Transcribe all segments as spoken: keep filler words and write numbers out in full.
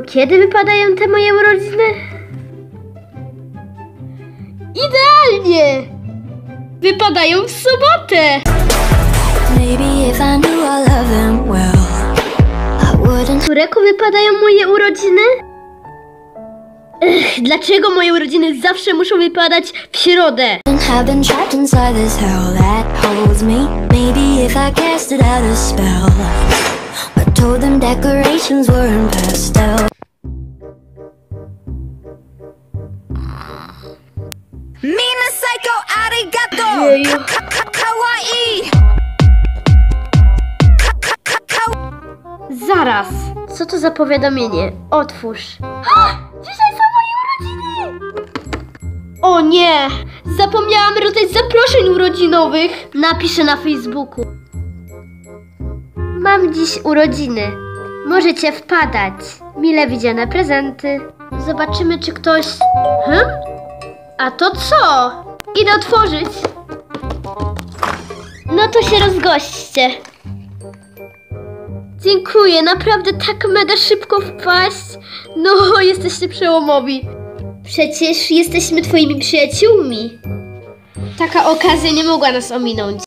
kiedy wypadają te moje urodziny? Idealnie! Wypadają w sobotę! Którego wypadają moje urodziny? Ech, dlaczego moje urodziny zawsze muszą wypadać w środę? Jeju. Zaraz! Co to za powiadomienie? Otwórz. Dzisiaj są moje urodziny! O nie! Zapomniałam rozdać zaproszeń urodzinowych. Napiszę na Facebooku. Mam dziś urodziny. Możecie wpadać. Mile widziane prezenty. Zobaczymy, czy ktoś... Hm? A to co? Idę otworzyć. No to się rozgośćcie. Dziękuję, naprawdę tak mega szybko wpaść. No, jesteście przełomowi. Przecież jesteśmy twoimi przyjaciółmi. Taka okazja nie mogła nas ominąć.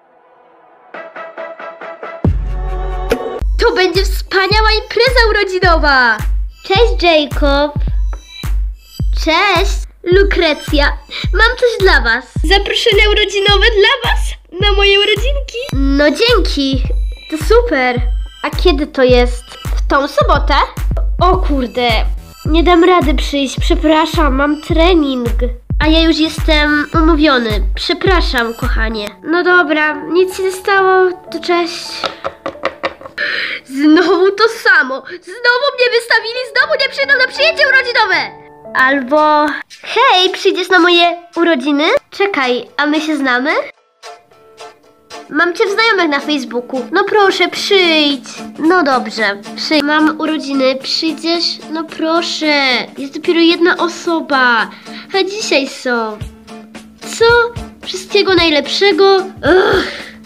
To będzie wspaniała impreza urodzinowa. Cześć, Jacob. Cześć, Lukrecja. Mam coś dla was. Zaproszenia urodzinowe dla was? Na moje urodzinki? No dzięki. To super. A kiedy to jest? W tą sobotę? O kurde, nie dam rady przyjść, przepraszam, mam trening. A ja już jestem umówiony, przepraszam, kochanie. No dobra, nic się nie stało, to cześć. Znowu to samo, znowu mnie wystawili, znowu nie przyjdą na przyjęcie urodzinowe. Albo, hej, przyjdziesz na moje urodziny? Czekaj, a my się znamy? Mam cię w znajomych na Facebooku. No proszę, przyjdź. No dobrze, przyjdź. Mam urodziny, przyjdziesz? No proszę. Jest dopiero jedna osoba. A dzisiaj są. Co? Wszystkiego najlepszego. Ugh.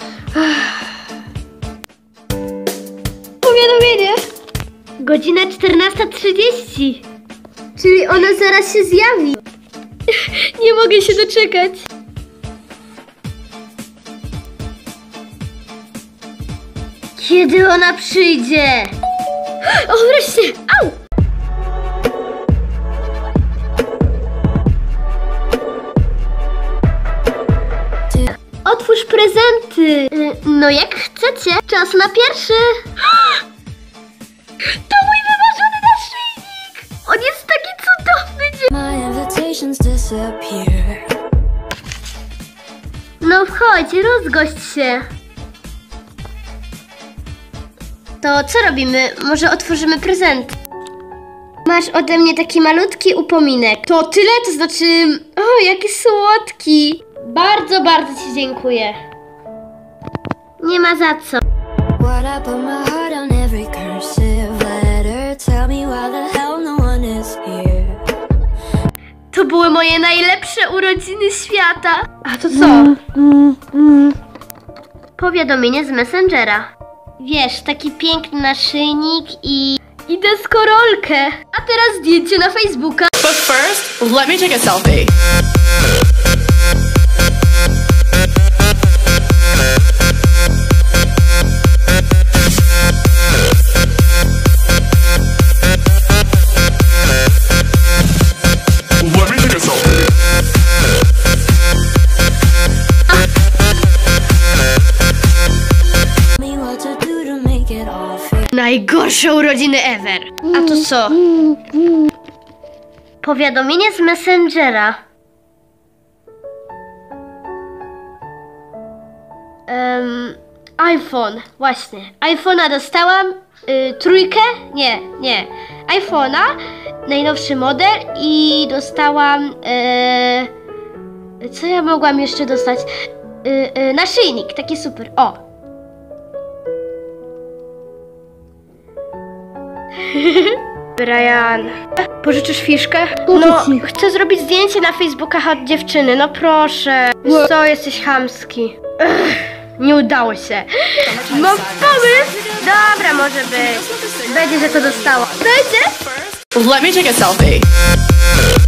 Powiadomienie. Godzina czternasta trzydzieści. Czyli ona zaraz się zjawi. Nie mogę się doczekać. Kiedy ona przyjdzie? O, wreszcie! Au! Otwórz prezenty! No jak chcecie. Czas na pierwszy! To mój wymarzony naszyjnik! On jest taki cudowny! No wchodź, rozgość się. To co robimy? Może otworzymy prezent? Masz ode mnie taki malutki upominek. To tyle? To znaczy... O, jaki słodki! Bardzo, bardzo ci dziękuję. Nie ma za co. To były moje najlepsze urodziny świata. A to co? Mm, mm, mm. Powiadomienie z Messengera. Wiesz, taki piękny naszyjnik i... i deskorolkę. A teraz zdjęcie na Facebooka. But first, let me take a selfie. Let me take a selfie. Najgorsze urodziny ever. A to co? Powiadomienie z Messengera. Um, iPhone, właśnie. iPhone'a dostałam. Y, trójkę? Nie, nie. iPhone'a, najnowszy model i dostałam... Y, co ja mogłam jeszcze dostać? Y, y, naszyjnik, taki super. O! Brian, pożyczysz fiszkę? No, chcę zrobić zdjęcie na Facebooka od dziewczyny, no proszę. Wiesz co, jesteś chamski. Ugh, nie udało się. Mam pomysł! Dobra, może być. Będzie, że to dostało. Dajcie! Let me take a selfie.